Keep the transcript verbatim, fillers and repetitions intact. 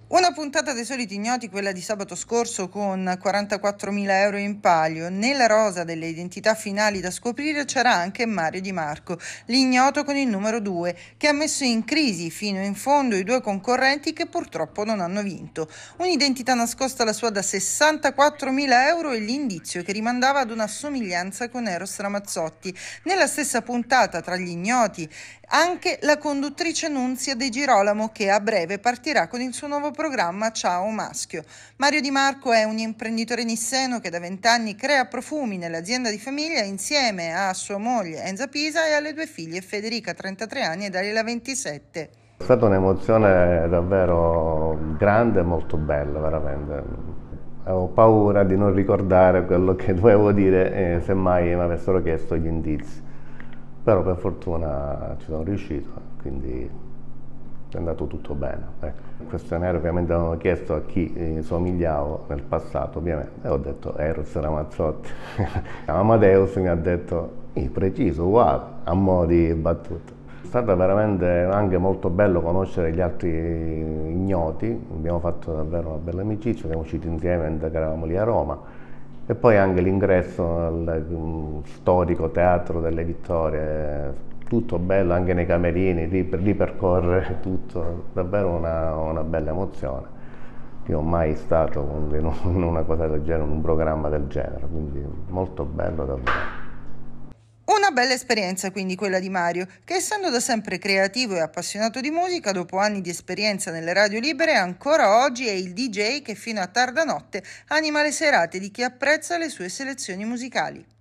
Una puntata dei soliti ignoti, quella di sabato scorso, con quarantaquattromila euro in palio. Nella rosa delle identità finali da scoprire c'era anche Mario Di Marco, l'ignoto con il numero due, che ha messo in crisi fino in fondo i due concorrenti che purtroppo non hanno vinto. Un'identità nascosta alla sua da sessantaquattromila euro e l'indizio che rimandava ad una somiglianza con Eros Ramazzotti. Nella stessa puntata, tra gli ignoti, anche la conduttrice Nunzia De Girolamo, che a breve partirà con il suo nuovo programma Ciao Maschio. Mario Di Marco è un imprenditore nisseno che da vent'anni crea profumi nell'azienda di famiglia insieme a sua moglie Enza Pisa e alle due figlie Federica trentatré anni e Daniela ventisette. È stata un'emozione davvero grande e molto bella, veramente. Avevo paura di non ricordare quello che dovevo dire e semmai mi avessero chiesto gli indizi. Però per fortuna ci sono riuscito, quindi è andato tutto bene. Ecco. Il questionario ovviamente avevano chiesto a chi eh, somigliavo nel passato, ovviamente, e ho detto Eros Ramazzotti. Amadeus mi ha detto, eh, preciso, uguale, a mo' di battuta. È stato veramente anche molto bello conoscere gli altri ignoti, abbiamo fatto davvero una bella amicizia, siamo usciti insieme mentre eravamo lì a Roma. E poi anche l'ingresso al um, storico Teatro delle Vittorie, tutto bello, anche nei camerini, ripercorrere tutto, davvero una, una bella emozione. Io non ho mai stato in una cosa del genere, in un programma del genere, quindi molto bello davvero. Una bella esperienza quindi quella di Mario, che essendo da sempre creativo e appassionato di musica, dopo anni di esperienza nelle radio libere, ancora oggi è il D J che fino a tarda notte anima le serate di chi apprezza le sue selezioni musicali.